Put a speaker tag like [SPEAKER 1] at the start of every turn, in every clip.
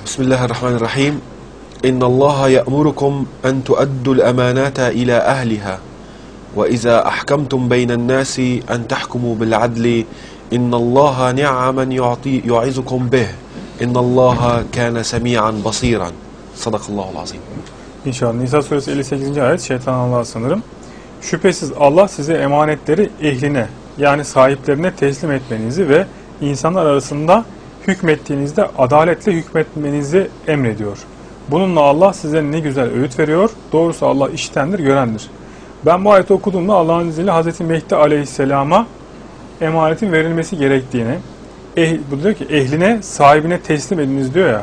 [SPEAKER 1] Bismillahirrahmanirrahim. İnnallaha ya'murukum en tu'addul emanata ila ahliha ve iza ahkamtum beynen nasi en tahkumu bil adli innallaha ni'amen yu'izukum bih innallaha kana semi'an basiran. Sadakallahul azim.
[SPEAKER 2] İnşallah. Nisa suresi 58. ayet şeytan Allah'a sanırım. Şüphesiz Allah size emanetleri ehline yani sahiplerine teslim etmenizi ve insanlar arasında hükmettiğinizde adaletle hükmetmenizi emrediyor. Bununla Allah size ne güzel öğüt veriyor. Doğrusu Allah işitendir, görendir. Ben bu ayeti okuduğumda Allah'ın izniyle Hazreti Mehdi Aleyhisselam'a emanetin verilmesi gerektiğini, bu diyor ki ehline, sahibine teslim ediniz diyor ya.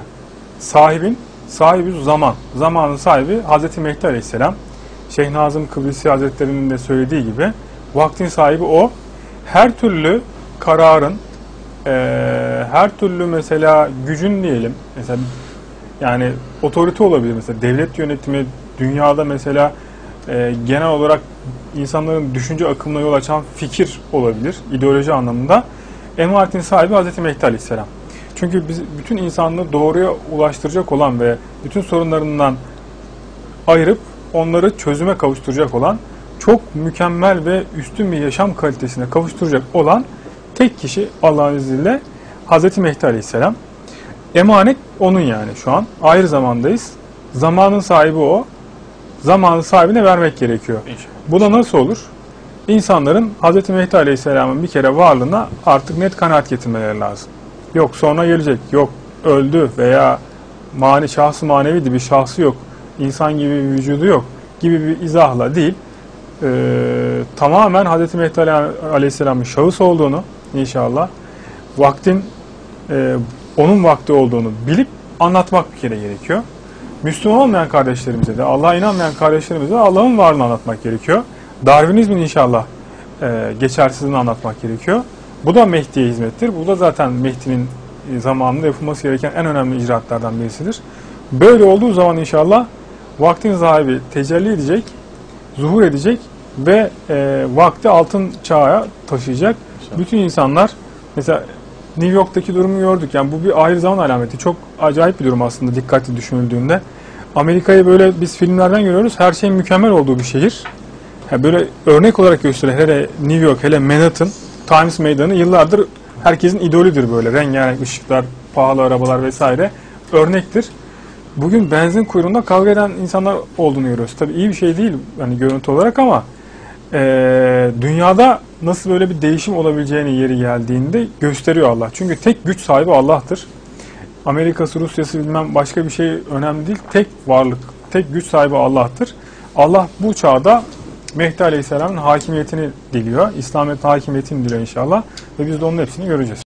[SPEAKER 2] Sahibi zaman. Zamanın sahibi Hazreti Mehdi Aleyhisselam. Şeyh Nazım Kıbrisi Hazretleri'nin de söylediği gibi vaktin sahibi o. Her türlü kararın, her türlü mesela gücün diyelim, mesela yani otorite olabilir, mesela devlet yönetimi, dünyada mesela genel olarak insanların düşünce akımına yol açan fikir olabilir, ideoloji anlamında. Emanetin sahibi Hazreti Mehdi Aleyhisselam. Çünkü biz bütün insanlığı doğruya ulaştıracak olan ve bütün sorunlarından ayırıp onları çözüme kavuşturacak olan, çok mükemmel ve üstün bir yaşam kalitesine kavuşturacak olan tek kişi Allah'ın izniyle Hazreti Mehdi Aleyhisselam. Emanet onun yani şu an. Ayrı zamandayız. Zamanın sahibi o. Zamanın sahibine vermek gerekiyor. Bu da nasıl olur? İnsanların Hazreti Mehdi Aleyhisselam'ın bir kere varlığına artık net kanaat getirmeleri lazım. Yok sonra gelecek, yok öldü veya şahsı maneviydi, bir şahsı yok, insan gibi bir vücudu yok gibi bir izahla değil, tamamen Hazreti Mehdi Aleyhisselam'ın şahıs olduğunu inşallah, vaktin onun vakti olduğunu bilip anlatmak bir kere gerekiyor. Müslüman olmayan kardeşlerimize de, Allah'a inanmayan kardeşlerimize de Allah'ın varlığını anlatmak gerekiyor. Darwinizmin inşallah geçersizliğini anlatmak gerekiyor. Bu da Mehdi'ye hizmettir. Bu da zaten Mehdi'nin zamanında yapılması gereken en önemli icraatlardan birisidir. Böyle olduğu zaman inşallah vaktin sahibi tecelli edecek, zuhur edecek ve vakti altın çağa taşıyacak. İnşallah. Bütün insanlar, mesela New York'taki durumu gördük. Yani bu bir ayrı zaman alameti. Çok acayip bir durum aslında dikkatli düşünüldüğünde. Amerika'yı böyle biz filmlerden görüyoruz. Her şeyin mükemmel olduğu bir şehir. Yani böyle örnek olarak gösteriyor. Hele New York, hele Manhattan, Times Meydanı yıllardır herkesin idolüdür böyle. Rengarenk ışıklar, pahalı arabalar vesaire. Örnektir. Bugün benzin kuyruğunda kavga eden insanlar olduğunu görüyoruz. Tabii iyi bir şey değil hani görüntü olarak ama dünyada nasıl böyle bir değişim olabileceğini yeri geldiğinde gösteriyor Allah. Çünkü tek güç sahibi Allah'tır. Amerika'sı, Rusya'sı bilmem başka bir şey önemli değil. Tek varlık, tek güç sahibi Allah'tır. Allah bu çağda Mehdi Aleyhisselam'ın hakimiyetini diliyor. İslamiyet'in hakimiyetini diliyor inşallah. Ve biz de onun hepsini göreceğiz.